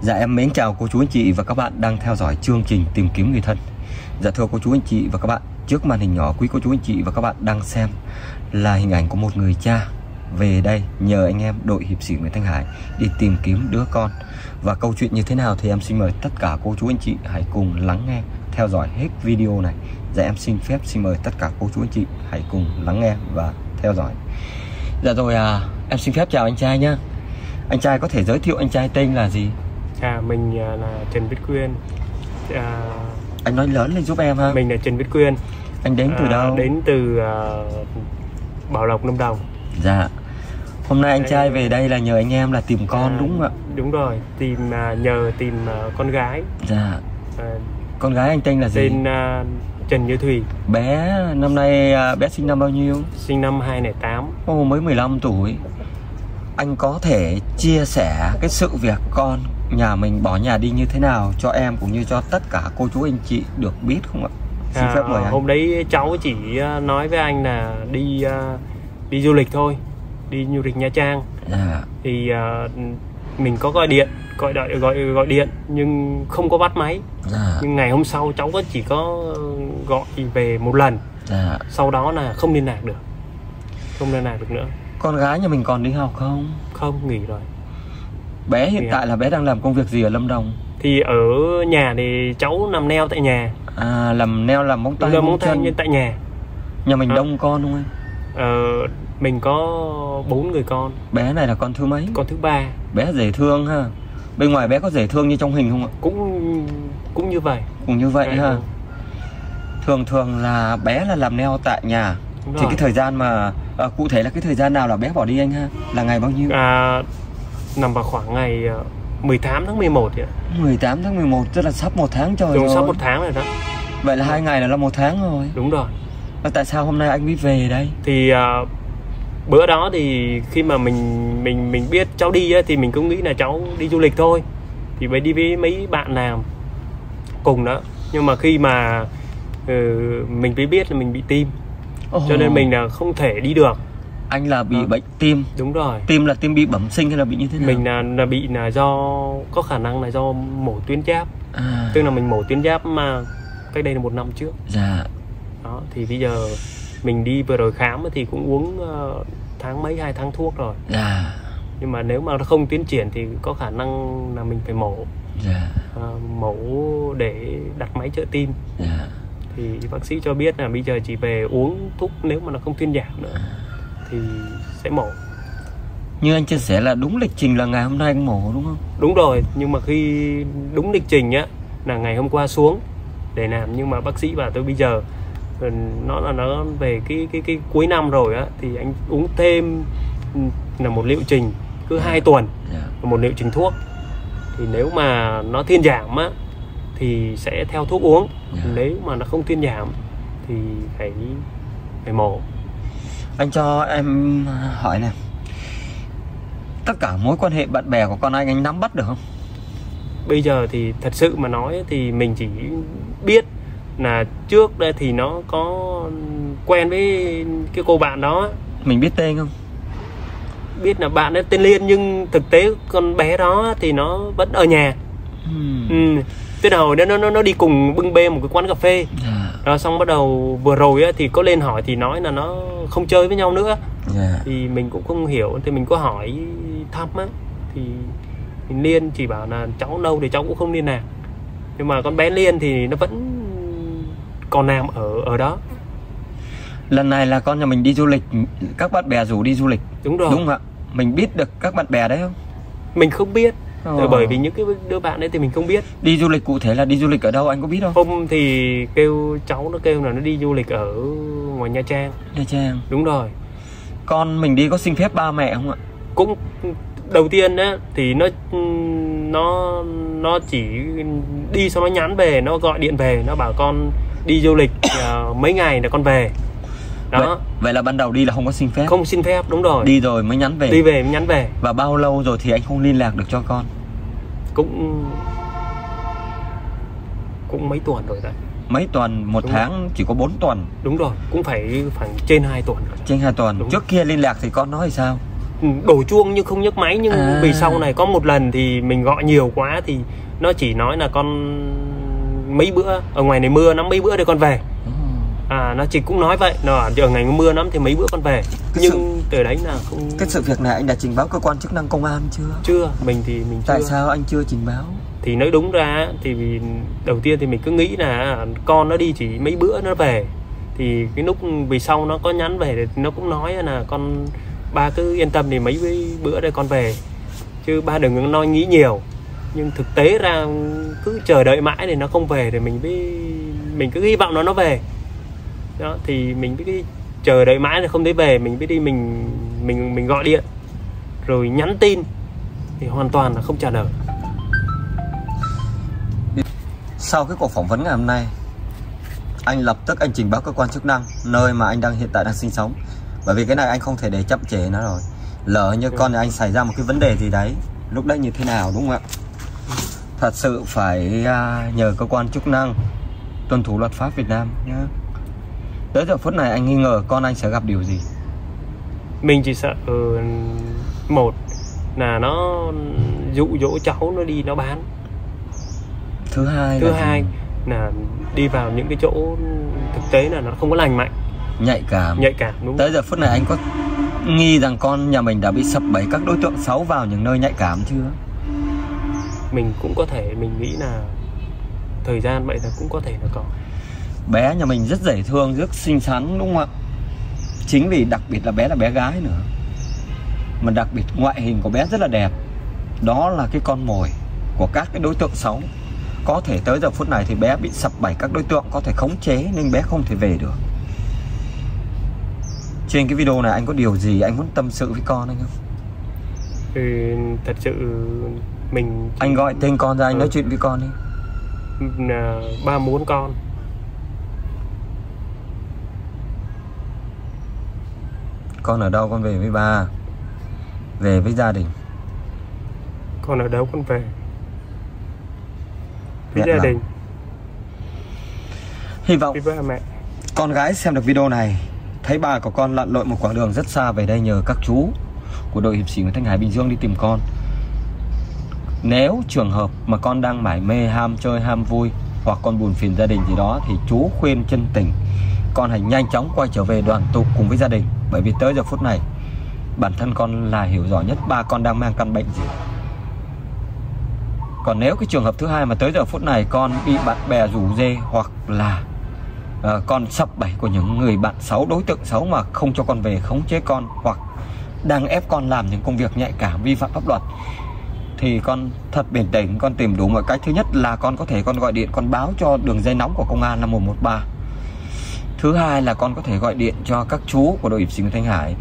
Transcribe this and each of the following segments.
Dạ em mến chào cô chú anh chị và các bạn đang theo dõi chương trình tìm kiếm người thân. Dạ thưa cô chú anh chị và các bạn, trước màn hình nhỏ quý cô chú anh chị và các bạn đang xem là hình ảnh của một người cha về đây nhờ anh em đội hiệp sĩ Nguyễn Thanh Hải đi tìm kiếm đứa con. Và câu chuyện như thế nào thì em xin mời tất cả cô chú anh chị hãy cùng lắng nghe, theo dõi hết video này. Dạ em xin phép xin mời tất cả cô chú anh chị hãy cùng lắng nghe và theo dõi. Dạ rồi em xin phép chào anh trai nhá. Anh trai có thể giới thiệu anh trai tên là gì? Mình là Trần Viết Quyên. Anh nói lớn lên giúp em ha. Mình là Trần Viết Quyên. Anh đến từ đâu? Đến từ Bảo Lộc, Lâm Đồng. Dạ. Hôm nay anh trai về đây là nhờ anh em là tìm con đúng không ạ? Đúng rồi, nhờ tìm con gái. Dạ. Con gái anh tên là gì? Tên Trần Như Thùy. Bé năm nay bé sinh năm bao nhiêu? Sinh năm 2008. Ồ, mới 15 tuổi. Anh có thể chia sẻ cái sự việc con nhà mình bỏ nhà đi như thế nào cho em cũng như cho tất cả cô chú anh chị được biết không ạ? Xin phép mời anh. Hôm đấy cháu chỉ nói với anh là đi du lịch thôi, đi du lịch Nha Trang. Dạ. Thì mình có gọi điện nhưng không có bắt máy. Dạ. Nhưng ngày hôm sau cháu chỉ có gọi về một lần. Dạ. Sau đó là không liên lạc được, nữa. Con gái nhà mình còn đi học không? Không, nghỉ rồi. Bé hiện tại là bé đang làm công việc gì ở Lâm Đồng? Thì ở nhà thì cháu nằm neo tại nhà. Làm neo, làm móng tay, móng chân nhưng tại nhà. Nhà mình đông con không anh? Mình có 4 người con. Bé này là con thứ mấy? Con thứ 3. Bé dễ thương ha. Bên ngoài bé có dễ thương như trong hình không ạ? Cũng như vậy. Cũng như vậy ha. Thường là bé là làm neo tại nhà. Thì cái thời gian mà cụ thể là cái thời gian nào là bé bỏ đi anh ha? Là ngày bao nhiêu? Nằm vào khoảng ngày 18 tháng 11 vậy. 18 tháng 11 tức là sắp 1 tháng trời rồi. Sắp 1 tháng rồi đó. Vậy là 2 ngày là 1 tháng rồi. Đúng rồi. Tại sao hôm nay anh mới về đây? Thì bữa đó thì khi mà mình biết cháu đi ấy, thì mình cũng nghĩ là cháu đi du lịch thôi. Thì mới đi với mấy bạn làm cùng đó. Nhưng mà khi mà mình mới biết là mình bị tim. Cho nên mình là không thể đi được. Anh là bị bệnh tim. Đúng rồi. Tim là tim bị bẩm sinh hay là bị như thế nào? Mình là bị là do có khả năng là do mổ tuyến giáp. Tức là mình mổ tuyến giáp mà cách đây là 1 năm trước. Dạ. Đó, thì bây giờ mình đi vừa rồi khám thì cũng uống tháng mấy 2 tháng thuốc rồi. Dạ. Nhưng mà nếu mà nó không tiến triển thì có khả năng là mình phải mổ. Dạ. Mổ để đặt máy trợ tim. Dạ. Thì bác sĩ cho biết là bây giờ chỉ về uống thuốc, nếu mà nó không thuyên giảm nữa thì sẽ mổ. Như anh chia sẻ là đúng lịch trình là ngày hôm nay anh mổ đúng không? Đúng rồi, nhưng mà khi đúng lịch trình á là ngày hôm qua xuống để làm, nhưng mà bác sĩ bảo tôi bây giờ nó về cái cuối năm rồi á thì anh uống thêm là một liệu trình cứ 2 tuần. Một liệu trình thuốc. Thì nếu mà nó thuyên giảm á thì sẽ theo thuốc uống. Nếu mà nó không thuyên giảm thì phải mổ. Anh cho em hỏi nè, tất cả mối quan hệ bạn bè của con anh nắm bắt được không? Bây giờ thì thật sự mà nói thì mình chỉ biết là trước đây thì nó có quen với cái cô bạn đó. Mình biết tên không? Biết là bạn ấy tên Liên, nhưng thực tế con bé đó thì nó vẫn ở nhà. Tức là hồi đó nó đi cùng bưng bê một cái quán cà phê. Rồi xong bắt đầu vừa rồi á, thì có lên hỏi thì nói là nó không chơi với nhau nữa. Thì mình cũng không hiểu, thì mình có hỏi thăm á, thì Liên chỉ bảo là cháu đâu thì cháu cũng không liên lạc. Nhưng mà con bé Liên thì nó vẫn còn làm ở đó. Lần này là con nhà mình đi du lịch, các bạn bè rủ đi du lịch. Đúng rồi. Đúng không ạ? Mình biết được các bạn bè đấy không? Mình không biết. Bởi vì những cái đứa bạn đấy thì mình không biết. Đi du lịch cụ thể là đi du lịch ở đâu anh có biết không? Hôm thì cháu nó kêu là nó đi du lịch ở ngoài Nha Trang. Nha Trang. Đúng rồi. Con mình đi có xin phép ba mẹ không ạ? Cũng đầu tiên á thì nó chỉ đi xong nó nhắn về, nó gọi điện về, nó bảo con đi du lịch mấy ngày là con về. Đó. Vậy là ban đầu đi là không có xin phép? Không xin phép, đúng rồi. Đi rồi mới nhắn về? Đi về mới nhắn về. Và bao lâu rồi thì anh không liên lạc được cho con? Cũng mấy tuần rồi đấy. Mấy tuần? Một tháng rồi. Chỉ có 4 tuần? Đúng rồi, cũng phải trên 2 tuần rồi. Trên 2 tuần. Đúng. Trước kia liên lạc thì con nói thì sao? đổ chuông nhưng không nhấc máy. Nhưng vì sau này có một lần thì mình gọi nhiều quá thì nó chỉ nói là con mấy bữa ở ngoài này mưa lắm, mấy bữa để con về. Nó chỉ cũng nói vậy, nó ở ngày mưa lắm thì mấy bữa con về. Nhưng từ đấy là không. Cái sự việc này anh đã trình báo cơ quan chức năng công an chưa? Chưa, mình thì mình chưa. Tại sao anh chưa trình báo? Thì nói đúng ra thì vì đầu tiên thì mình cứ nghĩ là con nó đi chỉ mấy bữa nó về. Thì cái lúc vì sau nó có nhắn về thì nó cũng nói là ba cứ yên tâm thì mấy bữa đây con về, chứ ba đừng nói nghĩ nhiều. Nhưng thực tế ra cứ chờ đợi mãi thì nó không về thì mình cứ hy vọng nó về. Đó, thì mình cứ chờ đợi mãi thì không thấy về, mình biết đi mình gọi điện rồi nhắn tin thì hoàn toàn là không trả lời. Sau cái cuộc phỏng vấn ngày hôm nay, anh lập tức anh trình báo cơ quan chức năng nơi mà anh hiện tại đang sinh sống. Bởi vì cái này anh không thể để chậm trễ nó rồi. Lỡ như con nhà anh xảy ra một cái vấn đề gì đấy, lúc đấy như thế nào, đúng không ạ? Thật sự phải nhờ cơ quan chức năng tuân thủ luật pháp Việt Nam nhé. Tới giờ phút này anh nghi ngờ con anh sẽ gặp điều gì? Mình chỉ sợ một là nó dụ dỗ cháu nó đi nó bán. Thứ hai là đi vào những cái chỗ thực tế là nó không có lành mạnh, nhạy cảm đúng. Tới giờ phút này anh có nghi rằng con nhà mình đã bị sập bẫy các đối tượng xấu vào những nơi nhạy cảm chưa? Mình cũng có thể, mình nghĩ là thời gian vậy là cũng có thể là có. Bé nhà mình rất dễ thương, rất xinh xắn, đúng không ạ? Chính vì đặc biệt là bé gái nữa, mà đặc biệt ngoại hình của bé rất là đẹp. Đó là cái con mồi của các cái đối tượng xấu. Có thể tới giờ phút này thì bé bị sập bẫy các đối tượng có thể khống chế nên bé không thể về được. Trên cái video này anh có điều gì anh muốn tâm sự với con anh không? Thật sự mình anh gọi tên con ra, anh nói chuyện với con đi. Ba muốn con. Con ở đâu con về với ba, về với gia đình. Con ở đâu con về với gia đình. Hy vọng với ba mẹ. Con gái xem được video này thấy ba của con lặn lội một quãng đường rất xa về đây nhờ các chú của đội hiệp sĩ Nguyễn Thanh Hải Bình Dương đi tìm con. Nếu trường hợp mà con đang mải mê ham chơi ham vui hoặc con buồn phiền gia đình gì đó thì chú khuyên chân tình con hãy nhanh chóng quay trở về đoàn tụ cùng với gia đình. Bởi vì tới giờ phút này bản thân con là hiểu rõ nhất ba con đang mang căn bệnh gì. Còn nếu cái trường hợp thứ hai mà tới giờ phút này con bị bạn bè rủ rê hoặc là con sập bẫy của những người bạn xấu, đối tượng xấu mà không cho con về, khống chế con hoặc đang ép con làm những công việc nhạy cảm vi phạm pháp luật, thì con thật bình tĩnh, con tìm đủ mọi cách. Thứ nhất là con có thể con gọi điện con báo cho đường dây nóng của công an là 113. Thứ hai là con có thể gọi điện cho các chú của đội hiệp sĩ Nguyễn Thanh Hải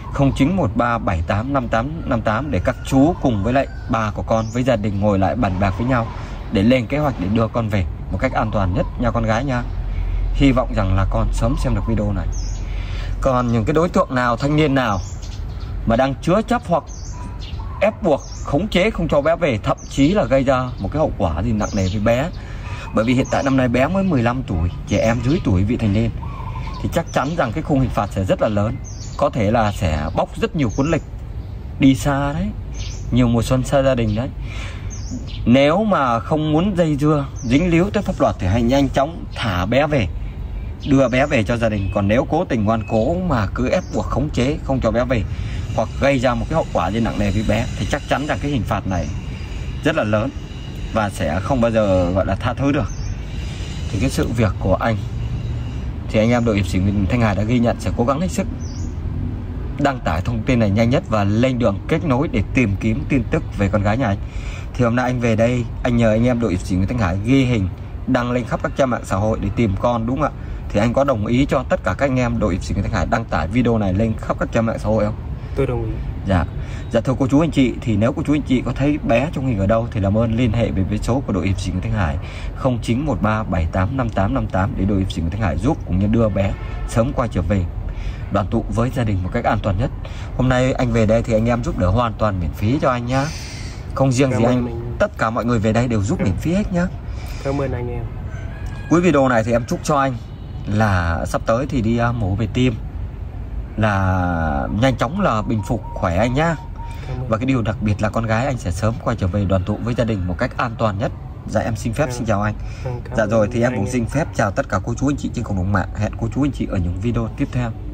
0913785858 để các chú cùng với lại ba của con với gia đình ngồi lại bàn bạc với nhau để lên kế hoạch để đưa con về một cách an toàn nhất nha con gái nha. Hy vọng rằng là con sớm xem được video này. Còn những cái đối tượng nào, thanh niên nào mà đang chứa chấp hoặc ép buộc, khống chế không cho bé về, thậm chí là gây ra một cái hậu quả gì nặng nề với bé. Bởi vì hiện tại năm nay bé mới 15 tuổi, trẻ em dưới tuổi vị thành niên, thì chắc chắn rằng cái khung hình phạt sẽ rất là lớn. Có thể là sẽ bóc rất nhiều cuốn lịch, đi xa đấy, nhiều mùa xuân xa gia đình đấy. Nếu mà không muốn dây dưa, dính líu tới pháp luật thì hãy nhanh chóng thả bé về, đưa bé về cho gia đình. Còn nếu cố tình ngoan cố mà cứ ép buộc khống chế không cho bé về hoặc gây ra một cái hậu quả gì nặng nề với bé thì chắc chắn rằng cái hình phạt này rất là lớn và sẽ không bao giờ gọi là tha thứ được. Thì cái sự việc của anh thì anh em đội hiệp sĩ Nguyễn Thanh Hải đã ghi nhận, sẽ cố gắng hết sức đăng tải thông tin này nhanh nhất và lên đường kết nối để tìm kiếm tin tức về con gái nhà anh. Thì hôm nay anh về đây, anh nhờ anh em đội hiệp sĩ Nguyễn Thanh Hải ghi hình đăng lên khắp các trang mạng xã hội để tìm con, đúng không ạ? Thì anh có đồng ý cho tất cả các anh em đội hiệp sĩ Nguyễn Thanh Hải đăng tải video này lên khắp các trang mạng xã hội không? Tôi đồng ý. Dạ thưa cô chú anh chị, thì nếu cô chú anh chị có thấy bé trong hình ở đâu thì làm ơn liên hệ về với số của đội hiệp sĩ Nguyễn Thanh Hải 0913785858 để đội hiệp sĩ Nguyễn Thanh Hải giúp cũng như đưa bé sớm quay trở về đoàn tụ với gia đình một cách an toàn nhất. Hôm nay anh về đây thì anh em giúp đỡ hoàn toàn miễn phí cho anh nhá. Không riêng gì anh, tất cả mọi người về đây đều giúp miễn phí hết nhá. Cảm ơn anh em. Cuối video này thì em chúc cho anh là sắp tới thì đi mổ về tim là nhanh chóng là bình phục khỏe anh nhá. Và cái điều đặc biệt là con gái anh sẽ sớm quay trở về đoàn tụ với gia đình một cách an toàn nhất. Dạ em xin phép xin chào anh. Dạ rồi thì em cũng xin phép chào tất cả cô chú anh chị trên cộng đồng mạng. Hẹn cô chú anh chị ở những video tiếp theo.